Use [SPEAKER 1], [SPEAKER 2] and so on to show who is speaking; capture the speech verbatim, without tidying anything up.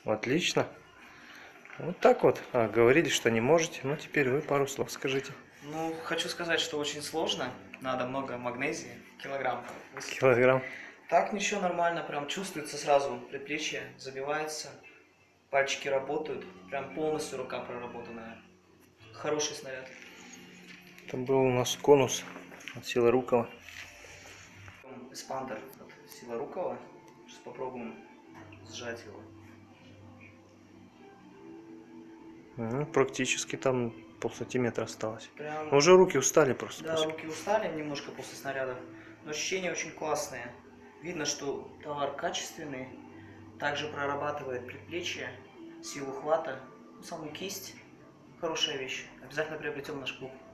[SPEAKER 1] Отлично. Вот так вот. А, говорили, что не можете. Ну, теперь вы пару слов скажите.
[SPEAKER 2] Ну, хочу сказать, что очень сложно. Надо много магнезии, килограмм высыпать.
[SPEAKER 1] Килограмм.
[SPEAKER 2] Так ничего, нормально, прям чувствуется сразу предплечье, забивается, пальчики работают, прям полностью рука проработанная. Хороший снаряд.
[SPEAKER 1] Там был у нас конус от Силорукова.
[SPEAKER 2] Эспандер от Силорукова. Сейчас попробуем сжать его.
[SPEAKER 1] Ну, практически там полсантиметра осталось.
[SPEAKER 2] Прям...
[SPEAKER 1] Но уже руки устали просто.
[SPEAKER 2] Да,
[SPEAKER 1] после.
[SPEAKER 2] руки устали немножко после снарядов, но ощущения очень классные. Видно, что товар качественный, также прорабатывает предплечье, силу хвата, ну, саму кисть. Хорошая вещь. Обязательно приобретем наш клуб.